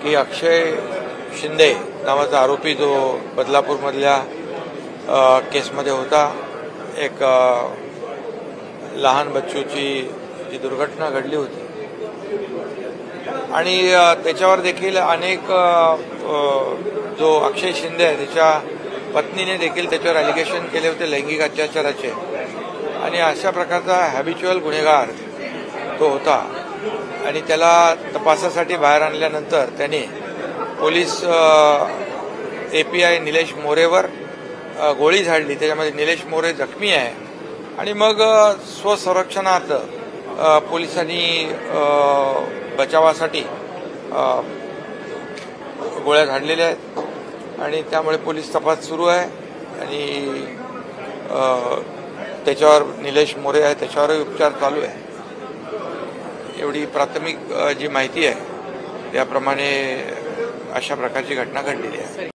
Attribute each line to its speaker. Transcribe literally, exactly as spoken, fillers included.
Speaker 1: की अक्षय शिंदे नावाचा आरोपी जो बदलापूरमधल्या केसमध्ये होता, एक लहान बच्चूची जी दुर्घटना घडली होती आणि त्याच्यावर देखील अनेक जो अक्षय शिंदे आहे त्याच्या पत्नीने देखील त्याच्यावर अलिगेशन केले होते लैंगिक अत्याचाराचे, आणि अशा प्रकारचा हॅबिच्युअल गुन्हेगार तो होता. आणि त्याला तपासासाठी बाहेर आणल्यानंतर त्याने पोलीस एपीआय निलेश मोरेवर गोळी झाडली. त्याच्यामध्ये निलेश मोरे जखमी आहे आणि मग स्वसंरक्षणार्थ पोलिसांनी बचावासाठी गोळ्या झाडलेल्या आहेत आणि त्यामुळे पोलीस तपास सुरू आहे. आणि त्याच्यावर निलेश मोरे आहे त्याच्यावरही उपचार चालू आहे. एवढी प्राथमिक जी माहिती आहे त्याप्रमाणे अशा प्रकारची घटना घडलेली आहे.